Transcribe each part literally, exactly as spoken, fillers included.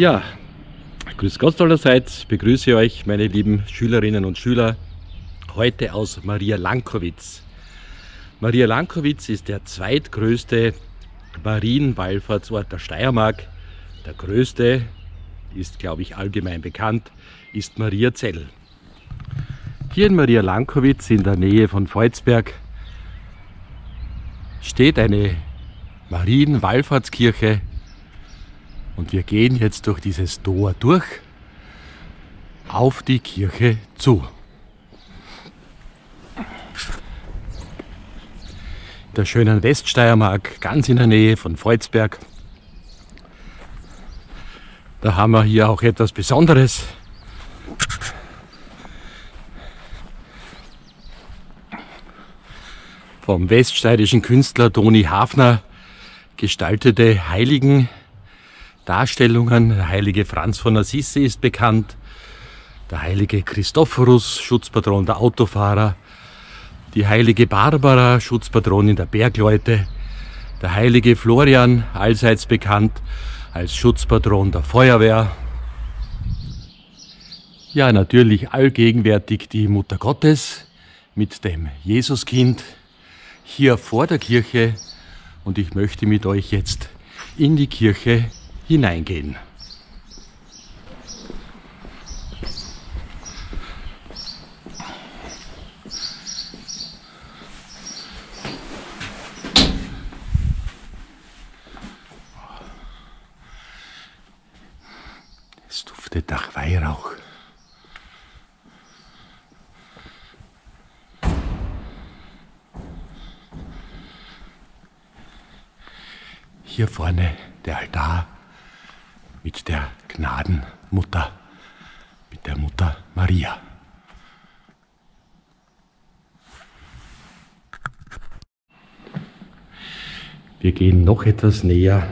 Ja, grüß Gott allerseits, begrüße euch, meine lieben Schülerinnen und Schüler, heute aus Maria Lankowitz. Maria Lankowitz ist der zweitgrößte Marienwallfahrtsort der Steiermark. Der größte, ist glaube ich allgemein bekannt, ist Mariazell. Hier in Maria Lankowitz in der Nähe von Volzberg steht eine Marienwallfahrtskirche. Und wir gehen jetzt durch dieses Tor durch auf die Kirche zu. In der schönen Weststeiermark, ganz in der Nähe von Volzberg. Da haben wir hier auch etwas Besonderes. Vom weststeirischen Künstler Toni Hafner gestaltete Heiligen Darstellungen. Der heilige Franz von Assisi ist bekannt, der heilige Christophorus, Schutzpatron der Autofahrer, die heilige Barbara, Schutzpatronin der Bergleute, der heilige Florian, allseits bekannt als Schutzpatron der Feuerwehr. Ja, natürlich allgegenwärtig die Mutter Gottes mit dem Jesuskind hier vor der Kirche, und ich möchte mit euch jetzt in die Kirche hineingehen. Es duftet nach Weihrauch. Hier vorne der Altar mit der Gnadenmutter, mit der Mutter Maria. Wir gehen noch etwas näher.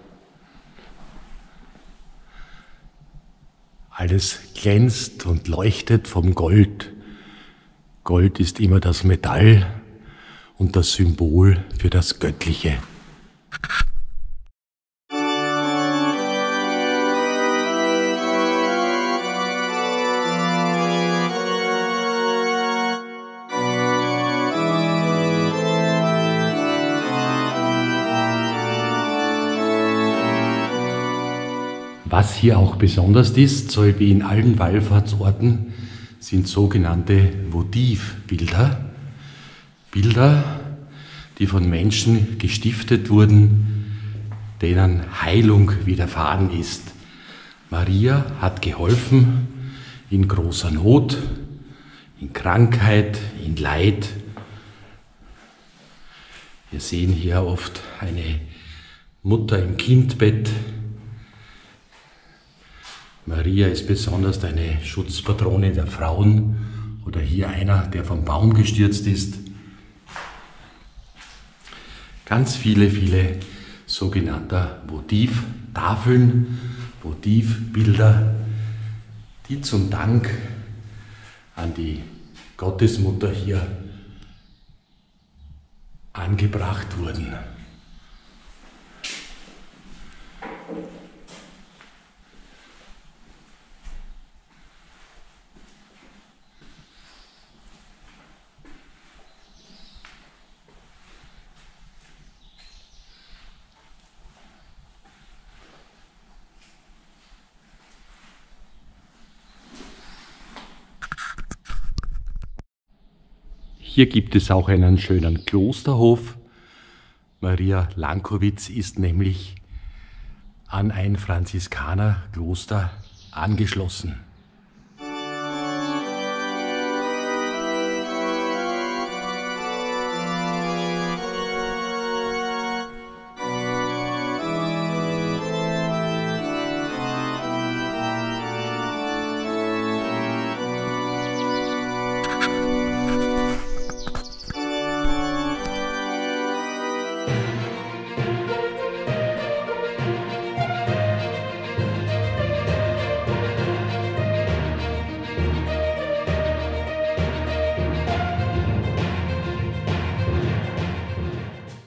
Alles glänzt und leuchtet vom Gold. Gold ist immer das Metall und das Symbol für das Göttliche. Was hier auch besonders ist, so wie in allen Wallfahrtsorten, sind sogenannte Votivbilder. Bilder, die von Menschen gestiftet wurden, denen Heilung widerfahren ist. Maria hat geholfen in großer Not, in Krankheit, in Leid. Wir sehen hier oft eine Mutter im Kindbett. Maria ist besonders eine Schutzpatronin der Frauen, oder hier einer, der vom Baum gestürzt ist. Ganz viele, viele sogenannte Votivtafeln, Votivbilder, die zum Dank an die Gottesmutter hier angebracht wurden. Hier gibt es auch einen schönen Klosterhof. Maria Lankowitz ist nämlich an ein Franziskanerkloster angeschlossen.